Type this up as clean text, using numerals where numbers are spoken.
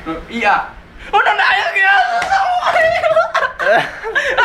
Rồi, ý à. Ôi, nó nãy kìa. Sao vậy?